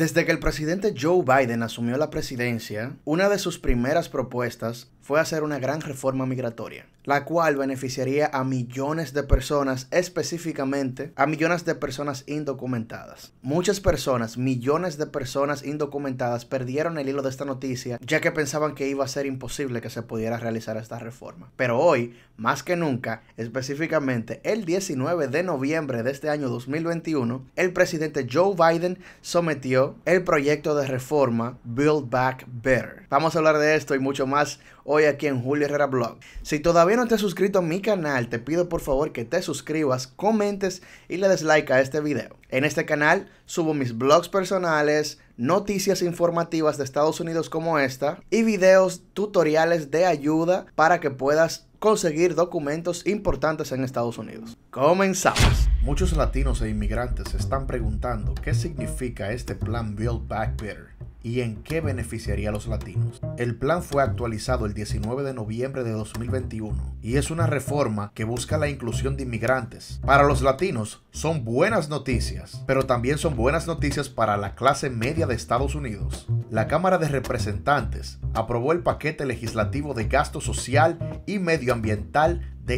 Desde que el presidente Joe Biden asumió la presidencia, una de sus primeras propuestas fue hacer una gran reforma migratoria, la cual beneficiaría a millones de personas, específicamente a millones de personas indocumentadas. Muchas personas, millones de personas indocumentadas, perdieron el hilo de esta noticia, ya que pensaban que iba a ser imposible que se pudiera realizar esta reforma. Pero hoy, más que nunca, específicamente el 19 de noviembre de este año 2021, el presidente Joe Biden sometió el proyecto de reforma Build Back Better. Vamos a hablar de esto y mucho más hoy aquí en Julio Herrera Blog. Si todavía no te has suscrito a mi canal, te pido por favor que te suscribas, comentes y le des like a este video. En este canal subo mis blogs personales, noticias informativas de Estados Unidos como esta y videos tutoriales de ayuda para que puedas conseguir documentos importantes en Estados Unidos. Comenzamos. Muchos latinos e inmigrantes se están preguntando qué significa este plan Build Back Better y en qué beneficiaría a los latinos. El plan fue actualizado el 19 de noviembre de 2021 y es una reforma que busca la inclusión de inmigrantes. Para los latinos son buenas noticias, pero también son buenas noticias para la clase media de Estados Unidos. La Cámara de Representantes aprobó el paquete legislativo de gasto social y medioambiental de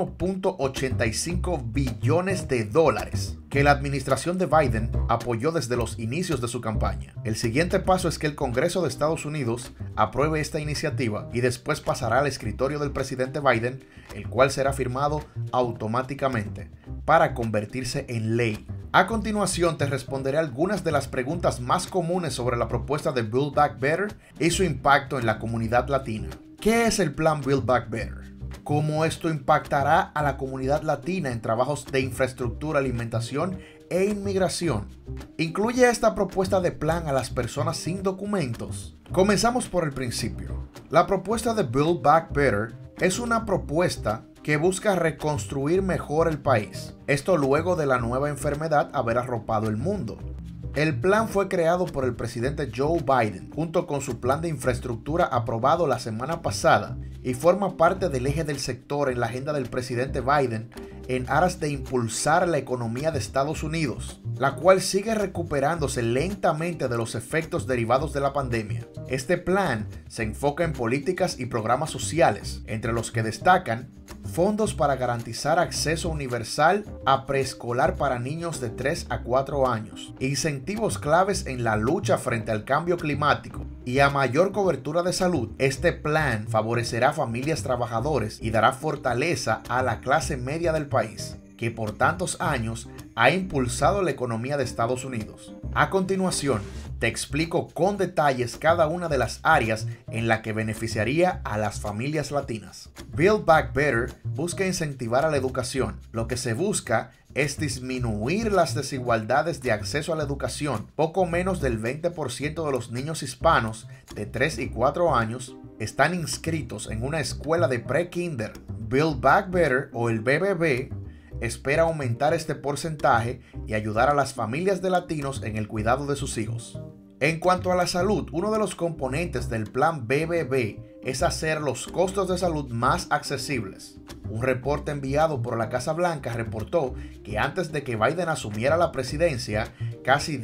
1.85 billones de dólares que la administración de Biden apoyó desde los inicios de su campaña. El siguiente paso es que el Congreso de Estados Unidos apruebe esta iniciativa y después pasará al escritorio del presidente Biden, el cual será firmado automáticamente para convertirse en ley. A continuación te responderé algunas de las preguntas más comunes sobre la propuesta de Build Back Better y su impacto en la comunidad latina. ¿Qué es el plan Build Back Better? ¿Cómo esto impactará a la comunidad latina en trabajos de infraestructura, alimentación e inmigración? ¿Incluye esta propuesta de plan a las personas sin documentos? Comenzamos por el principio. La propuesta de Build Back Better es una propuesta que busca reconstruir mejor el país. Esto luego de la nueva enfermedad haber arropado el mundo. El plan fue creado por el presidente Joe Biden junto con su plan de infraestructura aprobado la semana pasada y forma parte del eje del sector en la agenda del presidente Biden en aras de impulsar la economía de Estados Unidos, la cual sigue recuperándose lentamente de los efectos derivados de la pandemia. Este plan se enfoca en políticas y programas sociales, entre los que destacan fondos para garantizar acceso universal a preescolar para niños de 3 a 4 años, incentivos claves en la lucha frente al cambio climático y a mayor cobertura de salud. Este plan favorecerá a familias trabajadoras y dará fortaleza a la clase media del país, que por tantos años ha impulsado la economía de Estados Unidos. A continuación, te explico con detalles cada una de las áreas en la que beneficiaría a las familias latinas. Build Back Better busca incentivar a la educación. Lo que se busca es disminuir las desigualdades de acceso a la educación. Poco menos del 20% de los niños hispanos de 3 y 4 años están inscritos en una escuela de pre-kinder. Build Back Better, o el BBB, espera aumentar este porcentaje y ayudar a las familias de latinos en el cuidado de sus hijos. En cuanto a la salud, uno de los componentes del plan BBB es hacer los costos de salud más accesibles. Un reporte enviado por la Casa Blanca reportó que antes de que Biden asumiera la presidencia, casi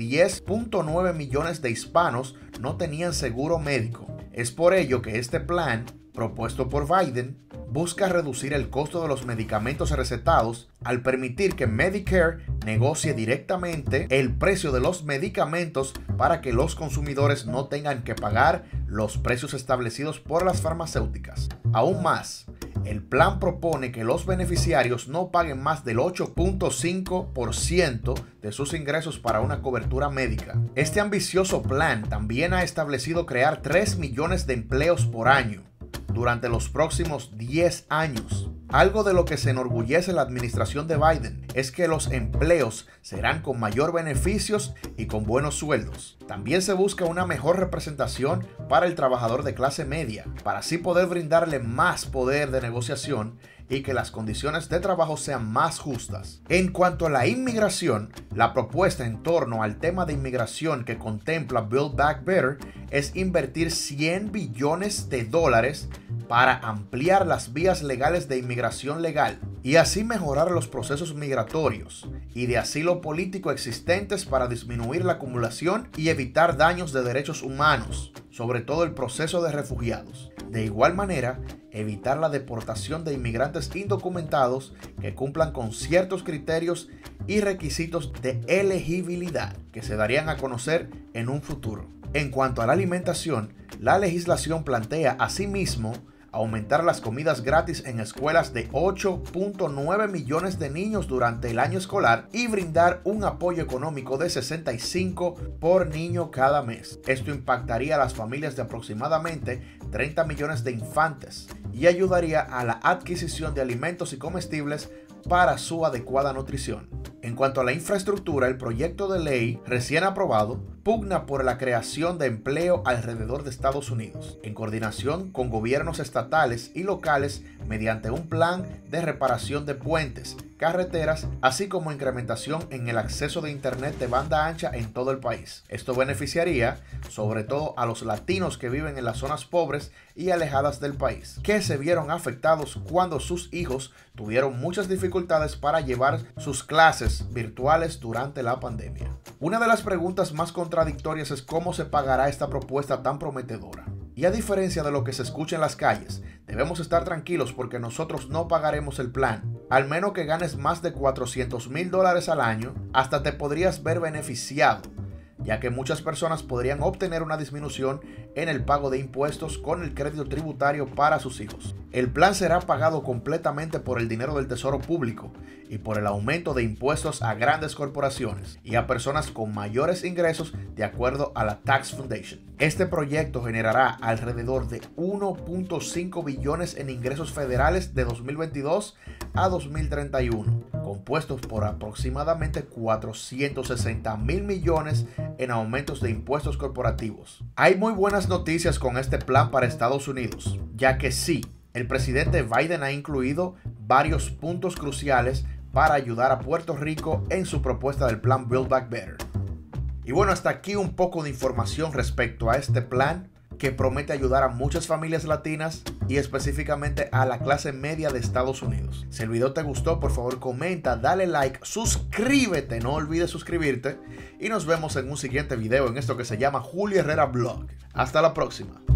10.9 millones de hispanos no tenían seguro médico. Es por ello que este plan, propuesto por Biden, busca reducir el costo de los medicamentos recetados al permitir que Medicare negocie directamente el precio de los medicamentos para que los consumidores no tengan que pagar los precios establecidos por las farmacéuticas. Aún más, el plan propone que los beneficiarios no paguen más del 8.5% de sus ingresos para una cobertura médica. Este ambicioso plan también ha establecido crear 3 millones de empleos por año durante los próximos 10 años. Algo de lo que se enorgullece la administración de Biden es que los empleos serán con mayor beneficios y con buenos sueldos. También se busca una mejor representación para el trabajador de clase media, para así poder brindarle más poder de negociación y que las condiciones de trabajo sean más justas. En cuanto a la inmigración, la propuesta en torno al tema de inmigración que contempla Build Back Better es invertir $100 billones para ampliar las vías legales de inmigración legal y así mejorar los procesos migratorios y de asilo político existentes para disminuir la acumulación y evitar daños de derechos humanos, sobre todo el proceso de refugiados. De igual manera, evitar la deportación de inmigrantes indocumentados que cumplan con ciertos criterios y requisitos de elegibilidad que se darían a conocer en un futuro. En cuanto a la alimentación, la legislación plantea asimismo aumentar las comidas gratis en escuelas de 8.9 millones de niños durante el año escolar y brindar un apoyo económico de $65 por niño cada mes. Esto impactaría a las familias de aproximadamente 30 millones de infantes y ayudaría a la adquisición de alimentos y comestibles para su adecuada nutrición. En cuanto a la infraestructura, el proyecto de ley recién aprobado pugna por la creación de empleo alrededor de Estados Unidos, en coordinación con gobiernos estatales y locales mediante un plan de reparación de puentes, carreteras, así como incrementación en el acceso de internet de banda ancha en todo el país. Esto beneficiaría sobre todo a los latinos que viven en las zonas pobres y alejadas del país, que se vieron afectados cuando sus hijos tuvieron muchas dificultades para llevar sus clases virtuales durante la pandemia. Una de las preguntas más contradictorias es cómo se pagará esta propuesta tan prometedora. Y a diferencia de lo que se escucha en las calles, debemos estar tranquilos porque nosotros no pagaremos el plan. Al menos que ganes más de $400,000 al año, hasta te podrías ver beneficiado, ya que muchas personas podrían obtener una disminución en el pago de impuestos con el crédito tributario para sus hijos. El plan será pagado completamente por el dinero del Tesoro Público y por el aumento de impuestos a grandes corporaciones y a personas con mayores ingresos de acuerdo a la Tax Foundation. Este proyecto generará alrededor de 1.5 billones en ingresos federales de 2022 a 2031, compuestos por aproximadamente 460,000 millones en aumentos de impuestos corporativos. Hay muy buenas noticias con este plan para Estados Unidos, ya que sí, el presidente Biden ha incluido varios puntos cruciales para ayudar a Puerto Rico en su propuesta del plan Build Back Better. Y bueno, hasta aquí un poco de información respecto a este plan que promete ayudar a muchas familias latinas y específicamente a la clase media de Estados Unidos. Si el video te gustó, por favor comenta, dale like, suscríbete, no olvides suscribirte y nos vemos en un siguiente video en esto que se llama Julio Herrera Blog. Hasta la próxima.